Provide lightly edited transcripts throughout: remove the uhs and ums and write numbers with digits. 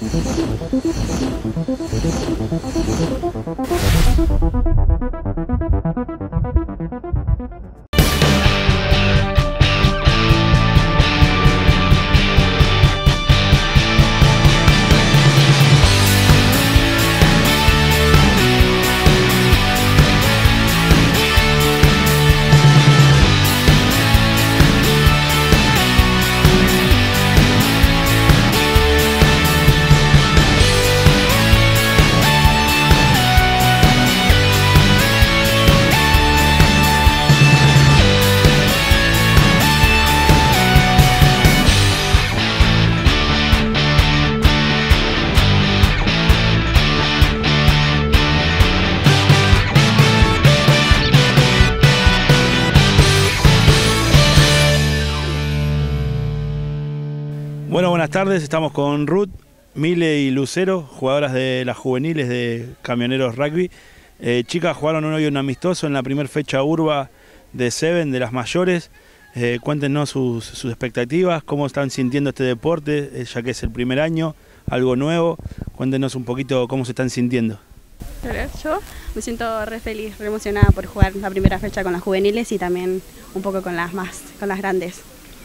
Bueno, buenas tardes, estamos con Ruth, Mile y Lucero, jugadoras de las juveniles de Camioneros Rugby. Chicas, jugaron hoy un amistoso en la primera fecha urba de Seven, de las mayores. Cuéntenos sus expectativas, cómo están sintiendo este deporte, ya que es el primer año, algo nuevo. Cuéntenos un poquito cómo se están sintiendo. Yo me siento re feliz, re emocionada por jugar la primera fecha con las juveniles y también un poco con las grandes.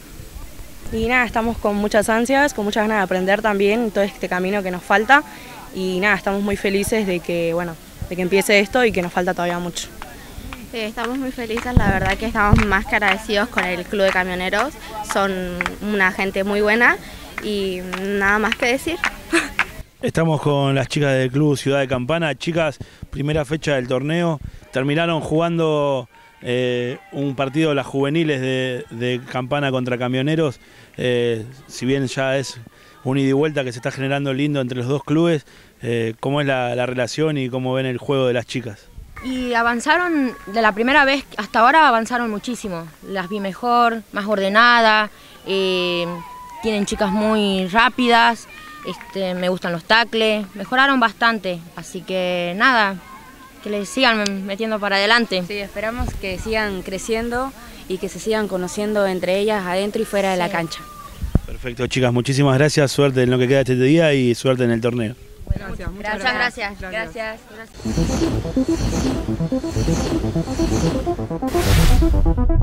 Y nada, estamos con muchas ansias, con muchas ganas de aprender también todo este camino que nos falta. Y nada, estamos muy felices de que empiece esto y que nos falta todavía mucho. Estamos muy felices, la verdad que estamos más que agradecidos con el Club de Camioneros. Son una gente muy buena y nada más que decir. Estamos con las chicas del Club Ciudad de Campana. Chicas, primera fecha del torneo, terminaron jugando un partido de las juveniles de Campana contra Camioneros. Si bien ya es un ida y vuelta que se está generando lindo entre los dos clubes, ¿cómo es la relación y cómo ven el juego de las chicas? Y avanzaron, de la primera vez hasta ahora avanzaron muchísimo. Las vi mejor, más ordenadas, tienen chicas muy rápidas, me gustan los tacles, mejoraron bastante, así que nada, que les sigan metiendo para adelante. Sí, esperamos que sigan creciendo y que se sigan conociendo entre ellas adentro y fuera de la cancha. Perfecto, chicas, muchísimas gracias, suerte en lo que queda este día y suerte en el torneo. Bueno, muchas gracias. Gracias.